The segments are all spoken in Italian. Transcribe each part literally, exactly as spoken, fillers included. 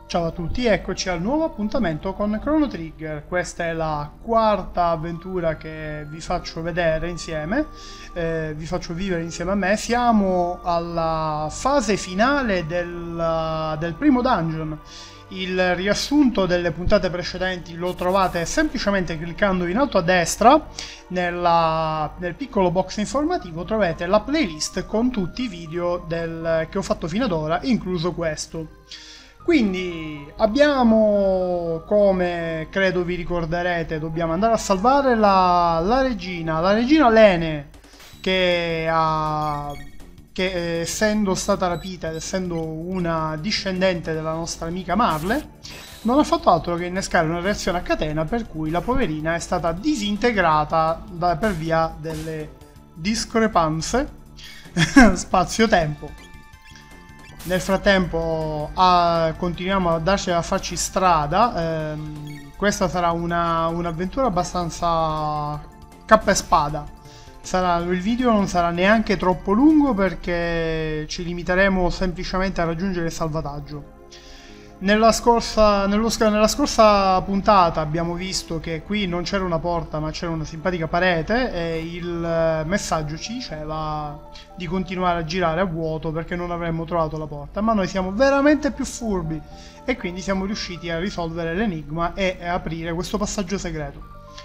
Ciao a tutti, eccoci al nuovo appuntamento con Chrono Trigger. Questa è la quarta avventura che vi faccio vedere insieme, eh, vi faccio vivere insieme a me. Siamo alla fase finale del, del primo dungeon. Il riassunto delle puntate precedenti lo trovate semplicemente cliccando in alto a destra. Nella, nel piccolo box informativo trovate la playlist con tutti i video del, che ho fatto fino ad ora, incluso questo. Quindi abbiamo, come credo vi ricorderete, dobbiamo andare a salvare la, la regina, la regina Lene, che, ha, che essendo stata rapita ed essendo una discendente della nostra amica Marle, non ha fatto altro che innescare una reazione a catena per cui la poverina è stata disintegrata da, per via delle discrepanze spazio-tempo. Nel frattempo ah, continuiamo a darci a farci strada. ehm, questa sarà una, un'avventura abbastanza cappa e spada. Sarà, il video non sarà neanche troppo lungo perché ci limiteremo semplicemente a raggiungere il salvataggio. Nella scorsa, nello, nella scorsa puntata abbiamo visto che qui non c'era una porta ma c'era una simpatica parete e il messaggio ci diceva di continuare a girare a vuoto perché non avremmo trovato la porta, ma noi siamo veramente più furbi e quindi siamo riusciti a risolvere l'enigma e a aprire questo passaggio segreto.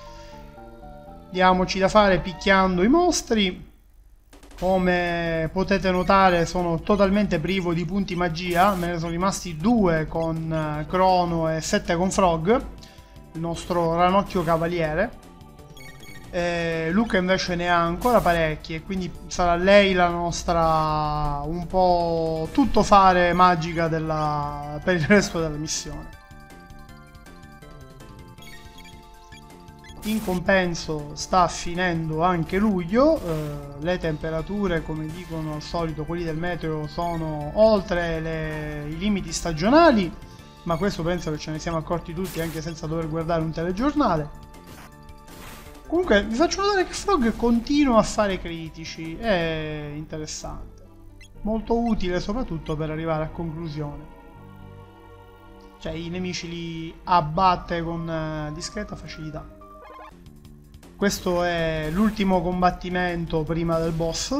Diamoci da fare picchiando i mostri. Come potete notare sono totalmente privo di punti magia, me ne sono rimasti due con Crono e sette con Frog, il nostro ranocchio cavaliere. E Luca invece ne ha ancora parecchi e quindi sarà lei la nostra un po' tuttofare magica della, per il resto della missione. In compenso sta finendo anche luglio, eh, le temperature, come dicono al solito quelli del meteo, sono oltre le, i limiti stagionali, ma questo penso che ce ne siamo accorti tutti anche senza dover guardare un telegiornale. Comunque vi faccio notare che Frog continua a fare critici, è interessante, molto utile soprattutto per arrivare a conclusione. Cioè i nemici li abbatte con eh, discreta facilità. Questo è l'ultimo combattimento prima del boss.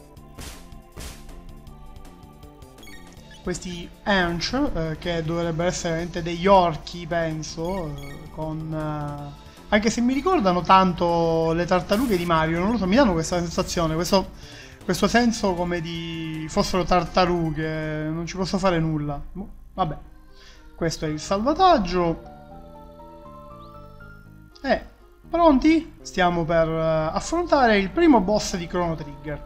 Questi Anch, eh, che dovrebbero essere veramente degli orchi, penso, eh, con... Eh, anche se mi ricordano tanto le tartarughe di Mario, non lo so, mi danno questa sensazione, questo, questo senso come di fossero tartarughe, non ci posso fare nulla. Vabbè, questo è il salvataggio. Eh... Pronti? Stiamo per uh, affrontare il primo boss di Chrono Trigger.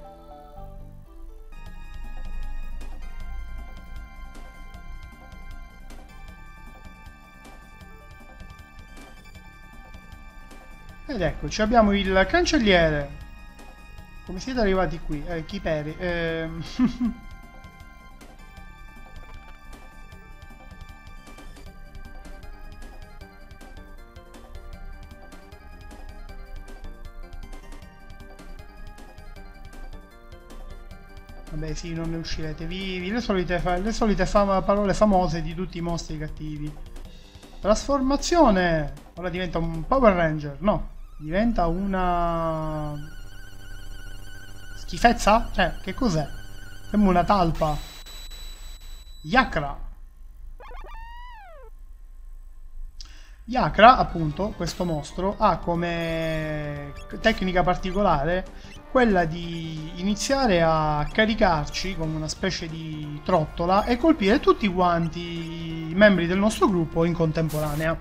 Ed eccoci, abbiamo il cancelliere. Come siete arrivati qui? Eh, Chiperi. Eh... Vabbè sì, non ne uscirete vivi, le solite, fa le solite fa parole famose di tutti i mostri cattivi. Trasformazione! Ora diventa un Power Ranger, no, diventa una... schifezza? Cioè, che cos'è? Sembra una talpa. Yakra! Yakra, appunto, questo mostro, ha come tecnica particolare quella di iniziare a caricarci come una specie di trottola e colpire tutti quanti i membri del nostro gruppo in contemporanea.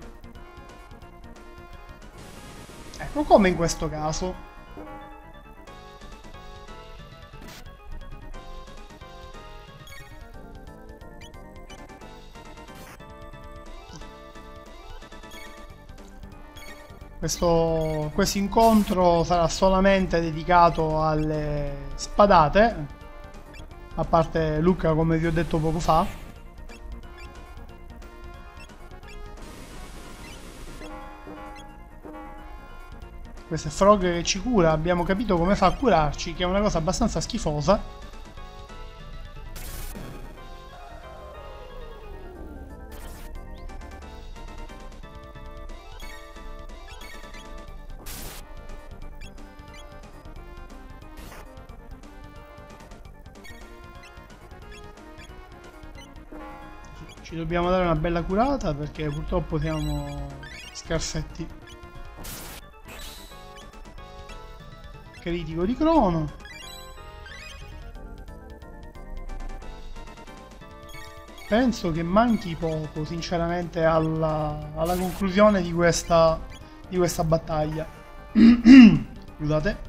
Ecco, come in questo caso. Questo, questo incontro sarà solamente dedicato alle spadate, a parte Luca come vi ho detto poco fa. Questo è Frog che ci cura, abbiamo capito come fa a curarci, che è una cosa abbastanza schifosa. Ci dobbiamo dare una bella curata perché purtroppo siamo scarsetti. Critico di Crono. Penso che manchi poco, sinceramente, alla, alla conclusione di questa, di questa battaglia. Scusate.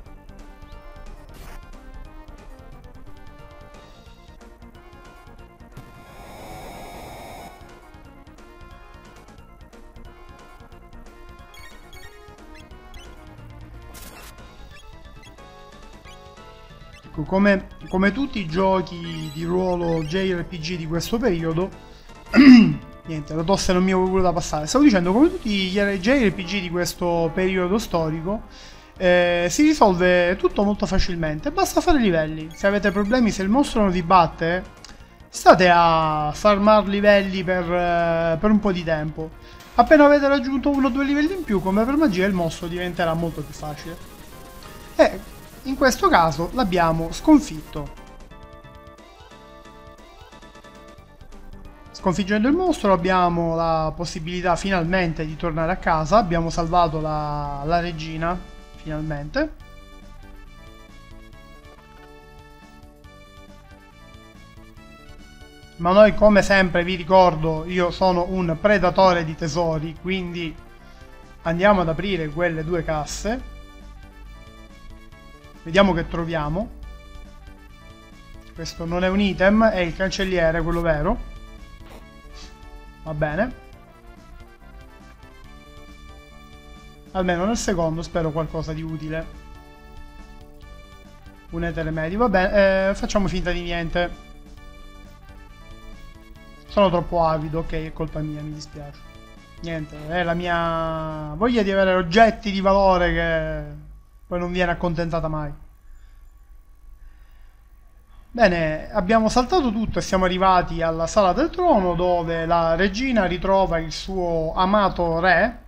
Come, come tutti i giochi di ruolo J R P G di questo periodo, niente, la tosse non mi è voluta passare. Stavo dicendo, come tutti gli J R P G di questo periodo storico, eh, si risolve tutto molto facilmente. Basta fare livelli. Se avete problemi, se il mostro non vi batte, state a farmar livelli per, eh, per un po' di tempo. Appena avete raggiunto uno o due livelli in più, come per magia, il mostro diventerà molto più facile. E in questo caso l'abbiamo sconfitto. Sconfiggendo il mostro abbiamo la possibilità finalmente di tornare a casa. Abbiamo salvato la, la regina, finalmente. Ma noi, come sempre vi ricordo, io sono un predatore di tesori, quindi andiamo ad aprire quelle due casse. Vediamo che troviamo. Questo non è un item, è il cancelliere, quello vero. Va bene. Almeno nel secondo spero qualcosa di utile. Un etere medio. Va bene, eh, facciamo finta di niente. Sono troppo avido, ok, è colpa mia, mi dispiace. Niente, è la mia voglia di avere oggetti di valore che poi non viene accontentata mai. Bene, abbiamo saltato tutto e siamo arrivati alla sala del trono, dove la regina ritrova il suo amato re.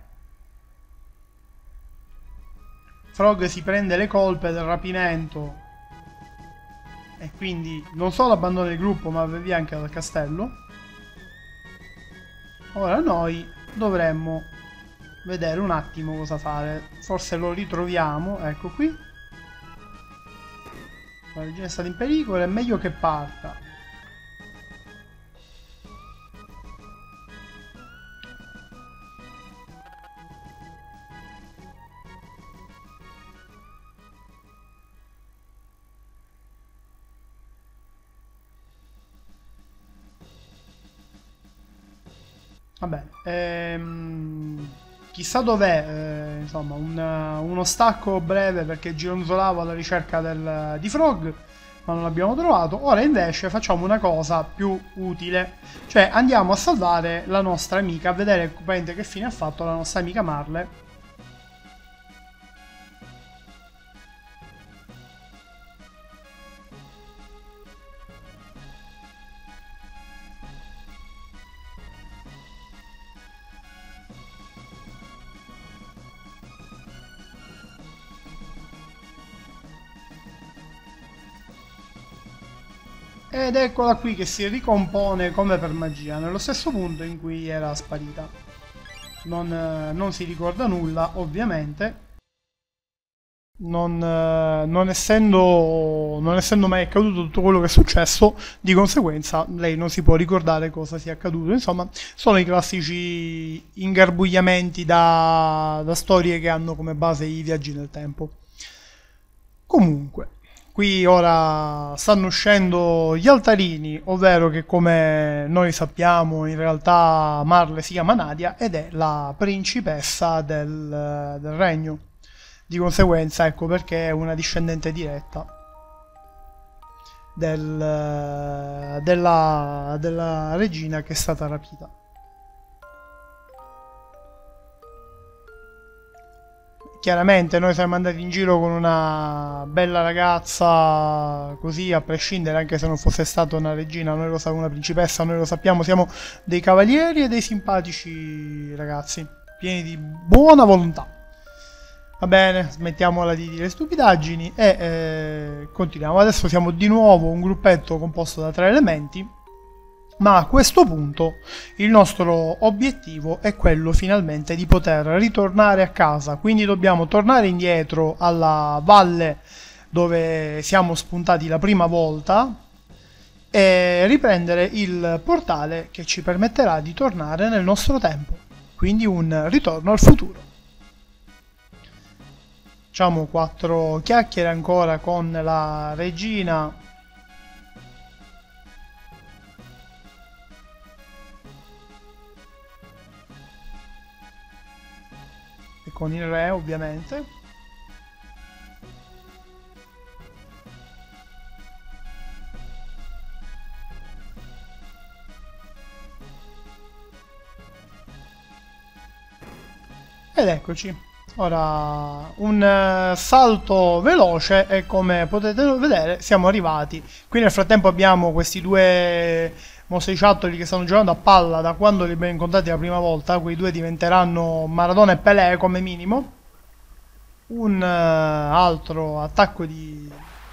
Frog si prende le colpe del rapimento e quindi non solo abbandona il gruppo, ma va via anche dal castello. Ora noi dovremmo vedere un attimo cosa fare. Forse lo ritroviamo, ecco qui. La regina è stata in pericolo, è meglio che parta. Vabbè, ehm, chissà dov'è, eh, insomma, un, uno stacco breve perché gironzolavo alla ricerca del, di Frog, ma non l'abbiamo trovato. Ora invece facciamo una cosa più utile, cioè andiamo a salvare la nostra amica, a vedere che fine ha fatto la nostra amica Marle. Ed eccola qui che si ricompone come per magia, nello stesso punto in cui era sparita. Non, eh, non si ricorda nulla, ovviamente. Non, eh, non, essendo, non essendo mai accaduto tutto quello che è successo, di conseguenza lei non si può ricordare cosa sia accaduto. Insomma, sono i classici ingarbugliamenti da, da storie che hanno come base i viaggi nel tempo. Comunque, qui ora stanno uscendo gli altarini, ovvero che, come noi sappiamo, in realtà Marle si chiama Nadia ed è la principessa del, del regno. Di conseguenza, ecco perché è una discendente diretta del, della, della regina che è stata rapita. Chiaramente noi siamo andati in giro con una bella ragazza, così a prescindere, anche se non fosse stata una regina, noi lo sappiamo, una principessa, noi lo sappiamo, siamo dei cavalieri e dei simpatici ragazzi, pieni di buona volontà. Va bene, smettiamola di dire stupidaggini e eh, continuiamo. Adesso siamo di nuovo un gruppetto composto da tre elementi Ma a questo punto il nostro obiettivo è quello finalmente di poter ritornare a casa, quindi dobbiamo tornare indietro alla valle dove siamo spuntati la prima volta e riprendere il portale che ci permetterà di tornare nel nostro tempo, quindi un ritorno al futuro. Facciamo quattro chiacchiere ancora con la regina e con il re, ovviamente. Ed eccoci. Ora un uh, salto veloce e come potete vedere siamo arrivati. Qui nel frattempo abbiamo questi due mostriciattoli che stanno giocando a palla da quando li abbiamo incontrati la prima volta. Quei due diventeranno Maradona e Pelé come minimo. Un uh, altro attacco di,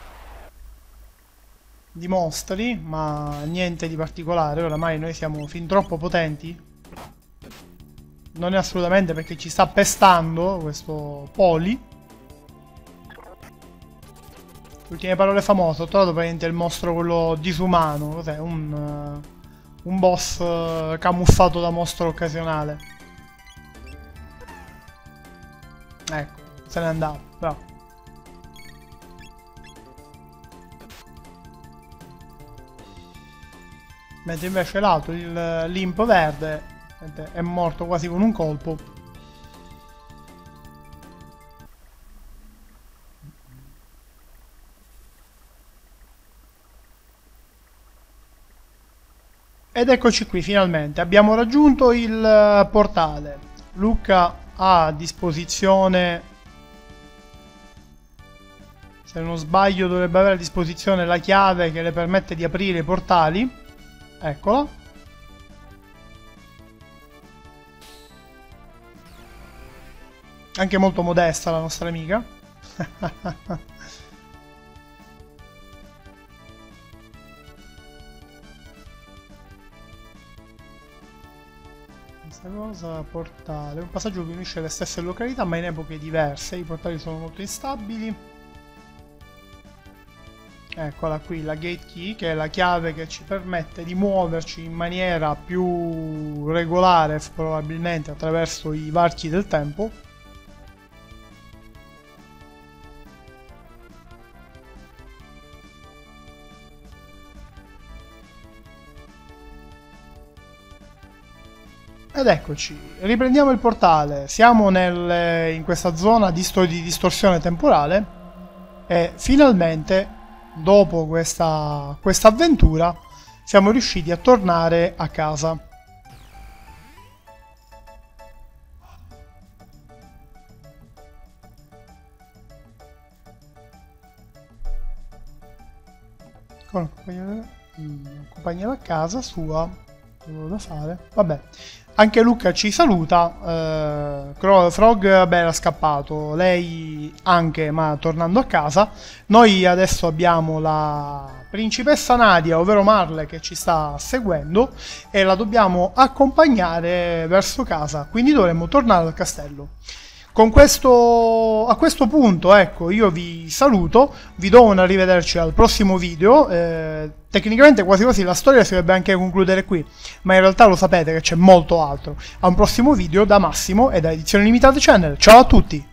di mostri, ma niente di particolare. Oramai noi siamo fin troppo potenti. Non è assolutamente perché ci sta pestando questo Poli. Ultime parole famose. Ho trovato praticamente il mostro quello disumano. Cos'è? Un, uh, un boss uh, camuffato da mostro occasionale. Ecco, se n'è andato. Bravo. Mentre invece l'altro, il limpo verde, è morto quasi con un colpo. Ed eccoci qui finalmente, abbiamo raggiunto il portale. Luca ha a disposizione, se non sbaglio dovrebbe avere a disposizione la chiave che le permette di aprire i portali. Eccola. Anche molto modesta la nostra amica. Questa cosa, portale. Un passaggio che unisce le stesse località ma in epoche diverse. I portali sono molto instabili. Eccola qui, la gate key, che è la chiave che ci permette di muoverci in maniera più regolare, probabilmente attraverso i varchi del tempo. Ed eccoci, riprendiamo il portale, siamo nel, in questa zona di, di distorsione temporale e finalmente, dopo questa, questa avventura, siamo riusciti a tornare a casa. Con accompagnare a casa sua, quello da fare, vabbè. Anche Luca ci saluta, eh, Frog vabbè, era scappato, lei anche, ma tornando a casa. Noi adesso abbiamo la principessa Nadia, ovvero Marle, che ci sta seguendo e la dobbiamo accompagnare verso casa, quindi dovremmo tornare al castello. Con questo, a questo punto, ecco, io vi saluto, vi do un arrivederci al prossimo video. Eh, tecnicamente quasi quasi la storia si dovrebbe anche concludere qui, ma in realtà lo sapete che c'è molto altro. A un prossimo video da Massimo e da Edizioni Limitate Channel. Ciao a tutti!